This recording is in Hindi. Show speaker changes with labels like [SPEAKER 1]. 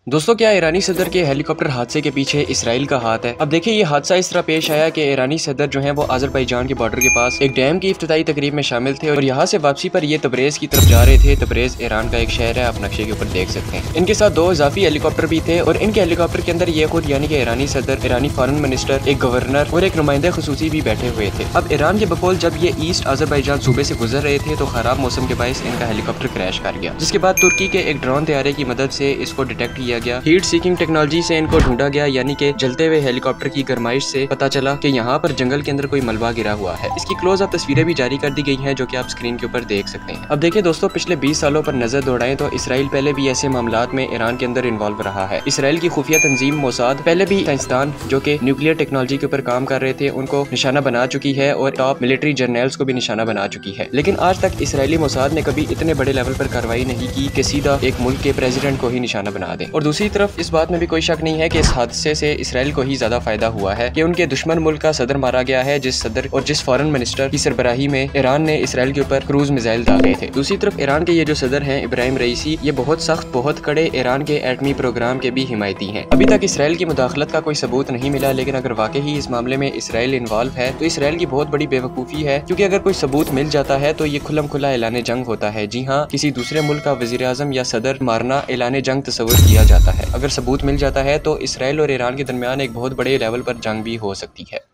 [SPEAKER 1] दोस्तों, क्या ईरानी सदर के हेलीकॉप्टर हादसे के पीछे इसराइल का हाथ है? अब देखिए, ये हादसा इस तरह पेश आया कि ईरानी सदर जो है वो अजरबैजान के बॉर्डर के पास एक डैम की इफ्तिताई तकरीब में शामिल थे और यहाँ से वापसी पर ये तबरेज की तरफ जा रहे थे। तबरेज ईरान का एक शहर है, आप नक्शे के ऊपर देख सकते हैं। इनके साथ 2 इजाफी हेलीकॉप्टर भी थे और इनके हेलीकॉप्टर के अंदर ये खुद यानी कि ईरानी सदर, ईरानी फॉरेन मिनिस्टर, एक गवर्नर और एक नुमाइंदे खुसूसी भी बैठे हुए थे। अब ईरान के बकौल जब ये ईस्ट अजरबैजान सूबे से गुजर रहे थे तो खराब मौसम के बायस इनका हेलीकॉप्टर क्रैश कर गया, जिसके बाद तुर्की के एक ड्रोन तैयारे की मदद से इसको डिटेक्ट किया गया। हीट सीकिंग टेक्नोलॉजी से इनको ढूंढा गया, यानी कि जलते हुए हेलीकॉप्टर की गरमाइश से पता चला कि यहाँ पर जंगल के अंदर कोई मलबा गिरा हुआ है। इसकी क्लोज अप तस्वीरें भी जारी कर दी गई हैं, जो कि आप स्क्रीन के ऊपर देख सकते हैं। अब देखिए दोस्तों, पिछले 20 सालों पर नजर दौड़ाएं तो इसराइल पहले भी ऐसे मामलात में ईरान के अंदर इन्वॉल्व रहा है। इसराइल की खुफिया तंजीम मोसाद पहले भी साइंसदान जो कि न्यूक्लियर टेक्नोलॉजी के ऊपर काम कर रहे थे उनको निशाना बना चुकी है और टॉप मिलिट्री जर्नल्स को भी निशाना बना चुकी है। लेकिन आज तक इसराइली मोसाद ने कभी इतने बड़े लेवल पर कार्रवाई नहीं की कि सीधा एक मुल्क के प्रेसिडेंट को ही निशाना बना दे। और दूसरी तरफ इस बात में भी कोई शक नहीं है कि इस हादसे से इसराइल को ही ज्यादा फायदा हुआ है कि उनके दुश्मन मुल्क का सदर मारा गया है, जिस सदर और जिस फॉरेन मिनिस्टर की सरबराही में ईरान ने इसराइल के ऊपर क्रूज मिसाइल दागे थे। दूसरी तरफ ईरान के ये जो सदर हैं इब्राहिम रईसी, ये बहुत सख्त, बहुत कड़े ईरान के एटमी प्रोग्राम के भी हिमायती हैं। अभी तक इसराइल की मुदाखलत का कोई सबूत नहीं मिला, लेकिन अगर वाकई ही इस मामले में इसराइल इन्वॉल्व है तो इसराइल की बहुत बड़ी बेवकूफ़ी है, क्योंकि अगर कोई सबूत मिल जाता है तो ये खुल्लम खुला ऐलान जंग होता है। जी हाँ, किसी दूसरे मुल्क का वजीर आजम या सदर मारना ऐलान जंग तस्वर किया जाता है। अगर सबूत मिल जाता है तो इसराइल और ईरान के दरमियान एक बहुत बड़े लेवल पर जंग भी हो सकती है।